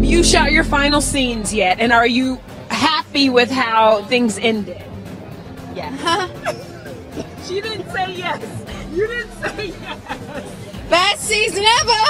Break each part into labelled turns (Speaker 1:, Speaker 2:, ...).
Speaker 1: Have you shot your final scenes yet? And are you happy with how things ended?
Speaker 2: Yeah.
Speaker 1: She didn't say yes. You didn't say yes.
Speaker 2: Best season ever!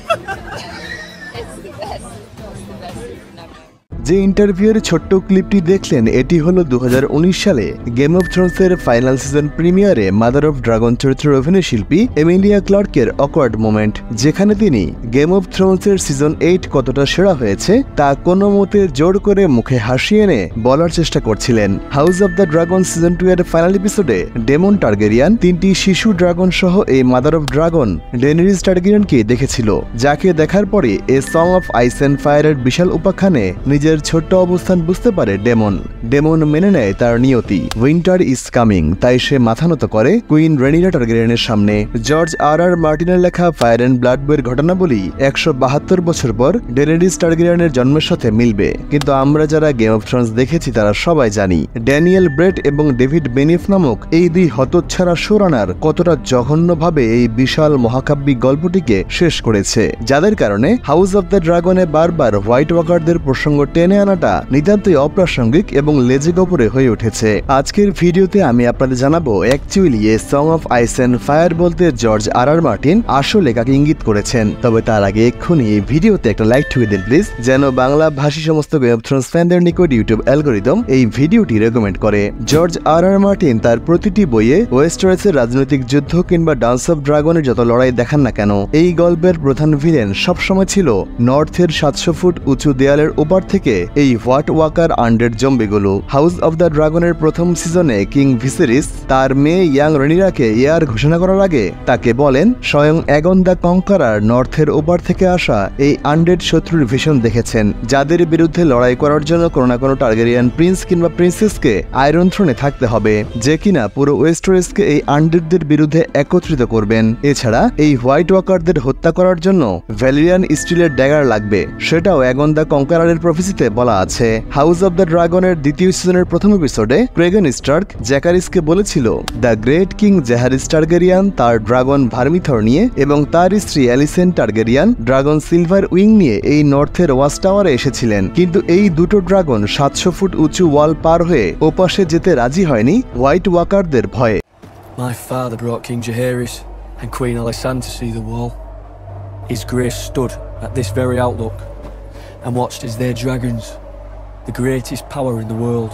Speaker 3: It's the best. It's the best season ever.
Speaker 4: যে ইন্টারভিউয়ের ছোট্ট ক্লিপটি দেখলেন এটি হলো 2019 সালে game of থ্রোনসের final season প্রিমিয়ারে mother of dragon চরিত্রের অভিনয় শিল্পী এমিলিয়া ক্লার্কের অকওয়ার্ড মোমেন্ট, যেখানে তিনি গেম অফ থ্রোনসের সিজন 8 কতটা সেরা হয়েছে তা কোনো মতে জোর করে মুখে হাসি এনে বলার চেষ্টা করছিলেন। House of the dragon season 2 এর ফাইনাল এপিসোডে ডেমন টার্গেরিয়ান 3টি শিশু ড্রাগন সহ এই মাদার অফ ড্রাগন ডেনেরিস টার্গেরিয়ানকে দেখেছিল, যাকে দেখার পরে a song of ice and ফায়ারের বিশাল উপাখ্যানে নিজের ছোট্ট অবস্থান বুঝতে পারে ডেমন মেনে নেয় তার নিয়তি, উইন্টার ইজ কামিং, তাই সে মাথা নত করে কুইন রেনিরা টার্গেরিয়ানের সামনে। জর্জ আর মার্টিনের লেখা ফায়ার অ্যান্ড ব্লাড বইয়ের ঘটনাবলী 172 বছর পর ডেনেরিস টার্গেরিয়ানের জন্মের সাথে মিলবে, কিন্তু আমরা যারা গেম অফ থ্রোনস দেখেছি তারা সবাই জানি ড্যানিয়েল ব্রেট এবং ডেভিড বেনিফ নামক এই দুই হতচ্ছাড়া শোরানার কতটা জঘন্যভাবে এই বিশাল মহাকাব্যিক গল্পটিকে শেষ করেছে, যাদের কারণে হাউস অব দ্য ড্রাগনে বারবার হোয়াইট ওয়াকারদের প্রসঙ্গ টেনে আনাটা নিতান্তই অপ্রাসঙ্গিক এবং লেজে গোপরে হয়ে উঠেছে। আজকের ভিডিওতে আমি আপনাদের জানাবো actually a song of ice and fire বলতে জর্জ আর মার্টিন আসলে কাকে ইঙ্গিত করেছেন। তবে তার আগে এক্ষুনি এই ভিডিওতে একটা লাইক ঠুকে দিন প্লিজ, যেন বাংলা ভাষী সমস্ত গেম অফ থ্রোনস ফ্যানদের নিকট ইউটিউব অ্যালগরিদম এই ভিডিওটি রেকমেন্ড করে। জর্জ আর মার্টিন তার প্রতিটি বইয়ে ওয়েস্টারসের রাজনৈতিক যুদ্ধ কিংবা ডান্স অফ ড্রাগনের যত লড়াই দেখান না কেন, এই গল্পের প্রধান ভিলেন সবসময় ছিল নর্থের 700 ফুট উঁচু দেয়ালের ওপার থেকে এই হোয়াইট ওয়াকার আনডেড জম্বিগুলো। হাউস অব দ্য ড্রাগনের প্রথম সিজনে কিং ভিসেরিস তার মেয়ে ইয়াং রেনিরাকে এয়ার ঘোষণা করার আগে তাকে বলেন স্বয়ং অ্যাগন দ্য কনকারার নর্থের ওপার থেকে আসা এই আনডেড শত্রুর ভিশন দেখেছেন, যাদের বিরুদ্ধে লড়াই করার জন্য কোনো না কোনো টার্গেরিয়ান প্রিন্স কিংবা প্রিন্সেসকে আয়রন থ্রোনে থাকতে হবে, যে কিনা পুরো ওয়েস্টারসকে এই আনডেডদের বিরুদ্ধে একত্রিত করবেন। এছাড়া এই হোয়াইট ওয়াকারদের হত্যা করার জন্য ভ্যালিরিয়ান স্টিলের ড্যাগার লাগবে, সেটাও অ্যাগন দ্য কনকারারের প্রফেসিতে বলা আছে। হাউস অব দ্য ড্রাগনের দ্বিতীয় সিজনের প্রথম এপিসোডে ক্রেগন স্টার্ক জ্যাকারিসকে বলেছিল the great king Jaehaerys Targaryen তার ড্রাগন ভার্মিথর নিয়ে এবং তার স্ত্রী Alysanne Targaryen dragon silverwing নিয়ে এই নর্থের ওয়াচ টাওয়ারে এসেছিলেন, কিন্তু এই দুটো ড্রাগন 700 ফুট উঁচু ওয়াল পার হয়ে ওপাশে যেতে রাজি হয়নি হোয়াইট ওয়াকারদের ভয়ে।
Speaker 5: My father brought King Jaehaerys and Queen Alysanne to see the wall. His grace stood at this very outlook and watched as their dragons, the greatest power in the world,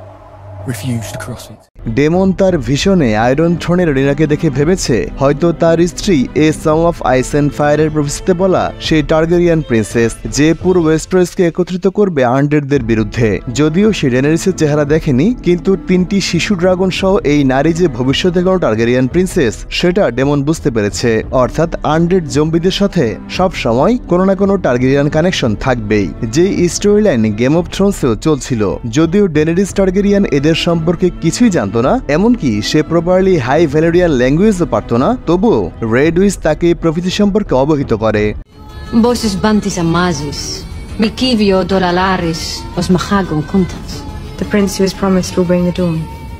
Speaker 5: refused to cross it.
Speaker 4: Daemon তার ভিশনে iron থ্রোনের রেনিরাকে দেখে ভেবেছে হয়তো তার স্ত্রী a song of ice and ফায়ারের প্রফেসিতে বলা সেই টার্গেরিয়ান প্রিন্সেস, যে পুরো ওয়েস্টারসকে একত্রিত করবে আনডেডদের বিরুদ্ধে। যদিও সে ডেনারিসের চেহারা দেখেনি, কিন্তু 3টি শিশু ড্রাগন সহ এই নারী যে ভবিষ্যতে কোনো টার্গেরিয়ান প্রিন্সেস সেটা ডেমন বুঝতে পেরেছে, অর্থাৎ আনডেড জম্বিদের সাথে সব সময় কোনো না কোনো টার্গেরিয়ান কানেকশন থাকবেই, যে স্টোরি লাইন গেম অফ থ্রোনসেও চলছিল। যদিও ডেনারিস টার্গেরিয়ান এদের সম্পর্কে কিছুই জানত না, এমনকি সে প্রপারলি হাই ভ্যালেরিয়ান ল্যাঙ্গুয়েজও পারত না, তবুও রেড উইচ তাকে প্রভৃতি সম্পর্কে অবহিত করে।
Speaker 6: Voces bantis amazis, Mikivio dolalaris, os mahagon contas.
Speaker 7: The prince who is promised will bring the dawn.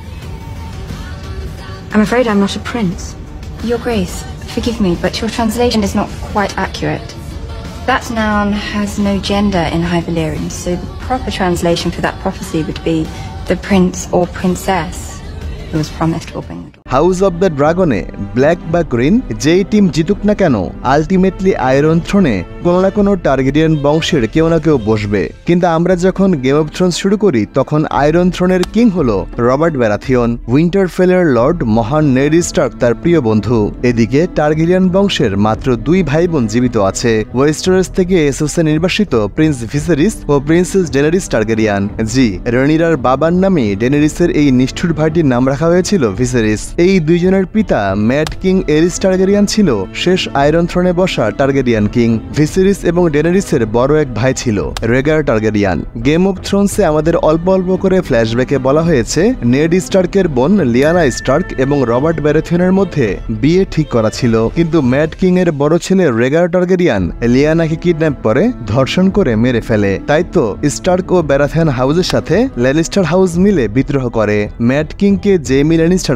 Speaker 7: I'm afraid I'm not a prince.
Speaker 3: Your Grace, forgive me, but your translation is not quite accurate. That noun has no gender in High Valyrian, so the proper translation for that prophecy would be the prince or princess who was promised will bring the dawn.
Speaker 4: House of the ড্রাগনে black বা green যেই team জিতুক না কেন, ultimately iron থ্রোনে কোনো না কোনো Targaryen বংশের কেউ না কেউ বসবে। কিন্তু আমরা যখন গেম অফ থ্রোনস শুরু করি তখন আয়রন থ্রোনের কিং হলো রবার্ট ব্যারাথিয়ন, উইন্টারফেলের লর্ড মহান নেড স্টার্ক তার প্রিয় বন্ধু। এদিকে টার্গেরিয়ান বংশের মাত্র 2 ভাই বোন জীবিত আছে, ওয়েস্টারস থেকে এসোসে নির্বাসিত প্রিন্স ভিসেরিস ও প্রিন্সেস ডেনারিস টার্গেরিয়ান। জি, রেনিরার বাবার নামে ডেনারিসের এই নিষ্ঠুর ভাইটির নাম রাখা হয়েছিল ভিসেরিস। এই দুইজনের পিতা ম্যাড কিং এরিস টার্গেরিয়ান ছিল শেষ আয়রন থ্রোনে বসা টার্গেরিয়ান কিং। ভিসেরিস এবং ডেনারিসের বড় এক ভাই ছিল রেগার টার্গেরিয়ান। গেম অফ থ্রোনসে আমাদের অল্প অল্প করে ফ্ল্যাশব্যাকে বলা হয়েছে নেড স্টার্কের বোন লিয়ানা স্টার্ক এবং রবার্ট ব্যারাথিয়নের মধ্যে বিয়ে ঠিক করা ছিল, কিন্তু ম্যাড কিং এর বড় ছেলে রেগার টার্গেরিয়ান লিয়ানাকে কিডন্যাপ করে ধর্ষণ করে মেরে ফেলে। তাই তো স্টার্ক ও ব্যারাথিয়ন হাউসের সাথে ল্যানিস্টার হাউস মিলে বিদ্রোহ করে। ম্যাড কিংকে জেমি ল্যানিস্টার হত্যা করে।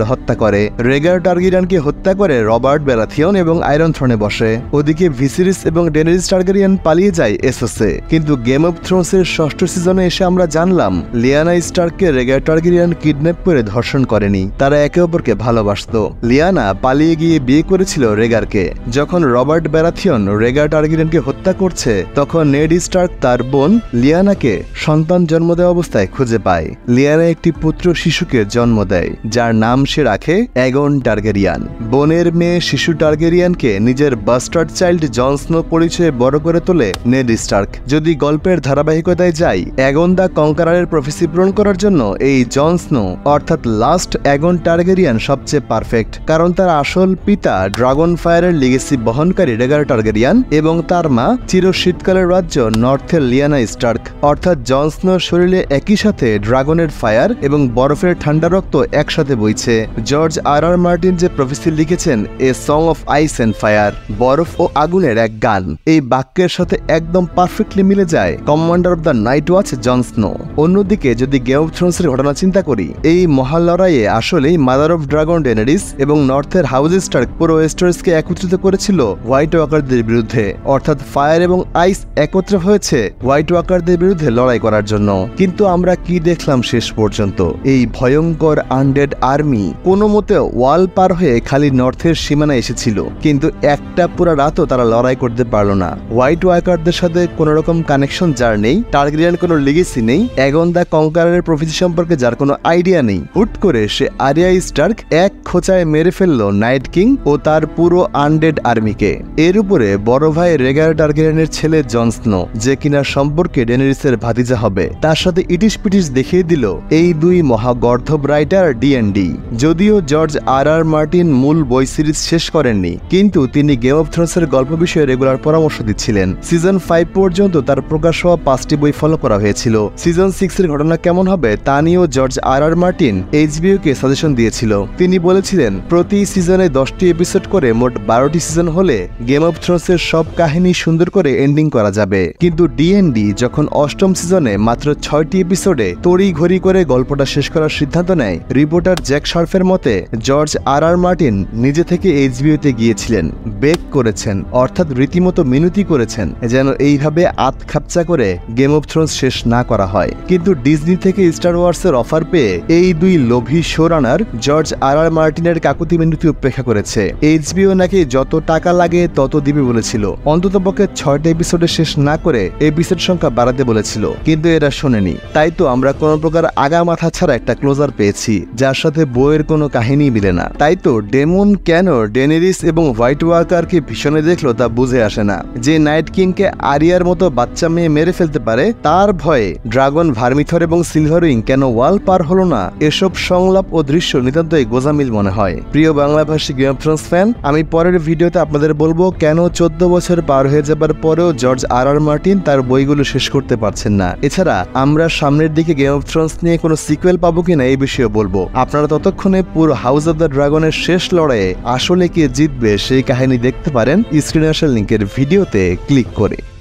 Speaker 4: করে। রেগার টার্গেরিয়ানকে হত্যা করে রবার্ট ব্যারাথিয়ন এবং আয়রন থ্রোনে বসে। ওদিকে ভিসেরিস এবং ডেনেরিস টার্গেরিয়ান পালিয়ে যায় এসোসে। কিন্তু গেম অফ থ্রোনসের 6ষ্ঠ সিজনে এসে আমরা জানলাম লিয়ানা স্টার্ককে রেগার টার্গেরিয়ান কিডন্যাপ করে ধর্ষণ করেনি, তারা একে অপরকে ভালোবাসত। লিয়ানা পালিয়ে গিয়ে বিয়ে করেছিল রেগারকে। যখন রবার্ট ব্যারাথিয়ন রেগার টার্গেরিয়ানকে হত্যা করছে তখন নেড স্টার্ক তার বোন লিয়ানাকে সন্তান জন্ম দেওয়া অবস্থায় খুঁজে পায়। লিয়ানা একটি পুত্র শিশুকে জন্ম দেয় যার নাম সে রাখে অ্যাগন টার্গেরিয়ান। বোনের মেয়ে শিশু টার্গেরিয়ানকে নিজের বাস্টার্ড চাইল্ড জন স্নো পরিচয়ে বড় করে তোলে নেড স্টার্ক। যদি গল্পের ধারাবাহিকতায় যাই, অ্যাগন দ্য কনকারারের প্রফেসি পূরণ করার জন্য এই জন স্নো অর্থাৎ লাস্ট অ্যাগন টার্গেরিয়ান সবচেয়ে পারফেক্ট, কারণ তার আসল পিতা ড্রাগন ফায়ারের লিগেসি বহনকারী রেগার টার্গেরিয়ান এবং তার মা চির শীতকালের রাজ্য নর্থের লিয়ানা স্টার্ক। অর্থাৎ জন স্নোর শরীরে একই সাথে ড্রাগনের ফায়ার এবং বরফের ঠান্ডা রক্ত একসাথে বইছে। জর্জ আর মার্টিন যে প্রফেসি লিখেছেন a song of ice and fire, বরফ ও আগুনের এক গান, এই বাক্যের সাথে একদম পারফেক্টলি মিলে যায় commander of the night watch Jon Snow. অন্যদিকে যদি গেম অফ থ্রোনসের ঘটনা চিন্তা করি, এই মহালড়াইয়ে আসলেই মাদার অফ ড্রাগন ডেনেরিস এবং নর্থের হাউস স্টার্ক পুরো ওয়েস্টারসকে একত্রিত করেছিল হোয়াইট ওয়াকারদের বিরুদ্ধে। অর্থাৎ ফায়ার এবং আইস একত্রে হয়েছে হোয়াইট ওয়াকারদের বিরুদ্ধে লড়াই করার জন্য। কিন্তু আমরা কি দেখলাম শেষ পর্যন্ত? এই ভয়ঙ্কর আনডেড আর্মি কোনো মতে ওয়াল পার হয়ে খালি নর্থের সীমানায় এসেছিল, কিন্তু একটা পুরো রাতও তারা লড়াই করতে পারল না। হোয়াইট ওয়াকারদের সাথে কোনো রকম কানেকশন যার নেই, টার্গেরিয়ান কোনো লিগেসি নেই, অ্যাগন দ্য কনকারারের প্রফেসি সম্পর্কে যার কোনো আইডিয়া নেই, হুট করে সে আরিয়া স্টার্ক এক খোঁচায় মেরে ফেললো নাইট কিং ও তার পুরো আনডেড আর্মিকে। এর উপরে বড় ভাই রেগার টার্গেরিয়ানের ছেলে জন স্নো, যে কিনা সম্পর্কে ডেনেরিসের ভাতিজা হবে, তার সাথে ইটিস পিটিস দেখিয়ে দিল এই দুই মহাগর্ধব রাইটার D&D। যদিও জর্জ আর মার্টিন মূল বই সিরিজ শেষ করেননি, কিন্তু তিনি গেম অফ থ্রোনসের গল্প বিষয়ে রেগুলার পরামর্শ দিচ্ছিলেন। সিজন 5 পর্যন্ত তার প্রকাশ হওয়া 5টি বই ফলো করা হয়েছিল। সিজন 6 এর ঘটনা কেমন হবে তা নিয়েও জর্জ আর মার্টিন HBO কে সাজেশন দিয়েছিল। তিনি বলেছিলেন প্রতি সিজনে 10টি এপিসোড করে মোট 12টি সিজন হলে গেম অফ থ্রোনসের সব কাহিনী সুন্দর করে এন্ডিং করা যাবে। কিন্তু D&D যখন 8ম সিজনে মাত্র 6টি এপিসোডে তড়ি ঘড়ি করে গল্পটা শেষ করার সিদ্ধান্ত নেয়, রিপোর্টার জ্যাক শার্ফের মতে জর্জ আর মার্টিন নিজে থেকে HBO তে গিয়েছিলেন, বেক করেছেন, অর্থাৎ রীতিমতো মিনতি করেছেন যেন এইভাবে আতখাপচা করে গেম অফ থ্রোনস শেষ না করা হয়। কিন্তু ডিজনি থেকে স্টার ওয়ার্সের অফার পেয়ে এই দুই লোভী শোরানার জর্জ আর মার্টিনের কাকুতি মিনতি উপেক্ষা করেছে। HBO নাকি যত টাকা লাগে তত দিবে বলেছিল, অন্ততপক্ষে 6টা এপিসোডে শেষ না করে এপিসোড সংখ্যা বাড়াতে বলেছিল, কিন্তু এরা শোনেনি। তাই তো আমরা কোনো প্রকার আগা মাথা ছাড়া একটা ক্লোজার পেয়েছি যার সাথে বইয়ের কোনো কাহিনী মিলে না। তাই তো ডেমন কেন ডেনেরিস এবং হোয়াইট ওয়াকারকে ভীষণে দেখলো তা বুঝে আসে না। যে নাইট কিংকে আরিয়ার মতো বাচ্চা মেয়ে মেরে ফেলতে পারে, তার ভয়ে ড্রাগন ভার্মিথর এবং সিলভার উইং কেন ওয়াল পার হলো না, এসব সংলাপ ও দৃশ্য নিতান্তই গোজামিল মনে হয়। প্রিয় বাংলাভাষী গেম অফ থ্রোনস ফ্যান, আমি পরের ভিডিওতে আপনাদের বলবো কেন 14 বছর পার হয়ে যাবার পরেও জর্জ আর মার্টিন তার বইগুলো শেষ করতে পারছেন না। এছাড়া আমরা সামনের দিকে গেম অফ থ্রোনস নিয়ে কোনো সিকুয়েল পাবো কিনা এই বিষয়ে বলবো। আপনারা ততক্ষণে পুরো হাউস অব দ্য ড্রাগনের শেষ লড়াইয়ে আসলে কে জিতবে সেই কাহিনী দেখতে পারেন স্ক্রিনে আসা লিঙ্কের ভিডিওতে ক্লিক করে।